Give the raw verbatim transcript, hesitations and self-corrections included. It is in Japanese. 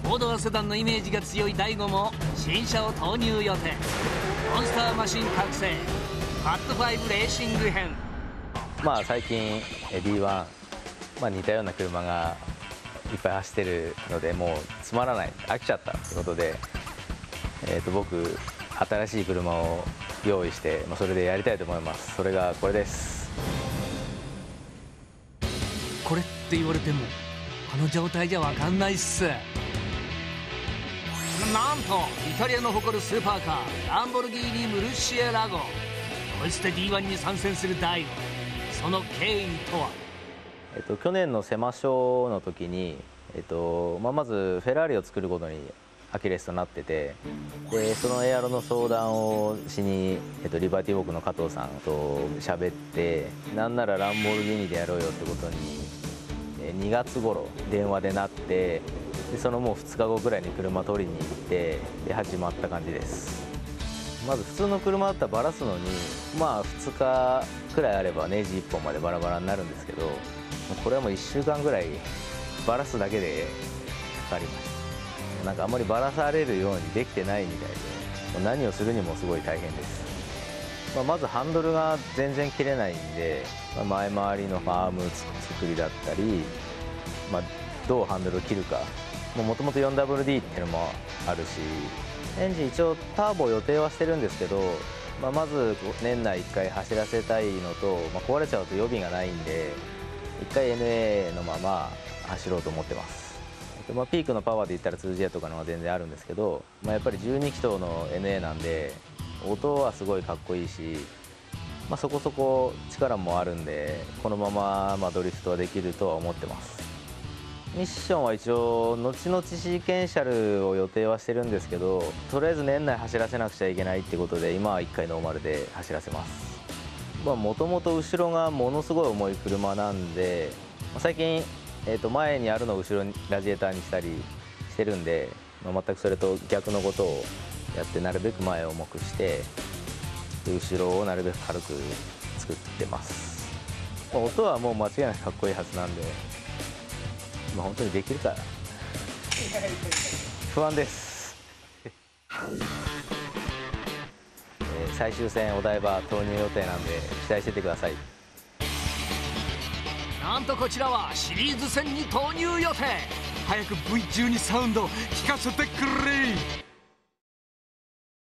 4ドアセダンのイメージが強いダイゴも新車を投入予定。モンスターマシン覚醒ファットファイブレーシング編。 まあ最近 ディーワン、まあ、似たような車がいっぱい走ってるので、もうつまらない、飽きちゃったってことで、えー、と僕新しい車を用意して、まあ、それでやりたいと思います。それがこれです。 これって言われてもこの状態じゃ分かんないっす。なんとイタリアの誇るスーパーカーランボルギーニ・ムルシエラゴ。こいつで ディーワン に参戦するダイゴ。その経緯とは。 えっと、去年のセマショーの時に、えっとまあ、まずフェラーリを作ることにアキレスとなってて、でそのエアロの相談をしに、えっと、リバティウォークの加藤さんと喋って、なんならランボルギーニでやろうよってことににがつ頃電話でなって、でそのもうふつかごぐらいに車取りに行って、で始まった感じです。まず普通の車だったらバラすのにまあふつかくらいあればネジいっぽんまでバラバラになるんですけど、これはもういっしゅうかんぐらいバラすだけでかかりました。なんかあんまりバラされるようにできてないみたいで、何をするにもすごい大変です。まあ、まずハンドルが全然切れないんで、まあ、前回りのアーム作りだったり、まあ、どうハンドルを切るか、もともと フォーダブリューディー っていうのもあるし、エンジン一応ターボ予定はしてるんですけど、まあ、まず年内いっかい走らせたいのと、まあ、壊れちゃうと予備がないんでいっかい エヌエー のまま走ろうと思ってます。まあ、ピークのパワーで言ったら ツージェー とかの方が全然あるんですけど、まあ、やっぱりじゅうに気筒の エヌエー なんで音はすごいかっこいいし、まあ、そこそこ力もあるんで、このまままあドリフトはできるとは思ってます。ミッションは一応後々シーケンシャルを予定はしてるんですけど、とりあえず年内走らせなくちゃいけないってことで今はいっかいノーマルで走らせます。もともと後ろがものすごい重い車なんで、最近、えー、と前にあるのを後ろにラジエーターにしたりしてるんで、まあ、全くそれと逆のことをやって、なるべく前を重くしてで後ろをなるべく軽く作ってます。まあ、音はもう間違いなくかっこいいはずなんで、まあ、本当にできるから不安ですえー、最終戦お台場投入予定なんで期待しててください。 なんとこちらはシリーズ戦に投入予定。早く ブイじゅうに サウンド聞かせてくれ。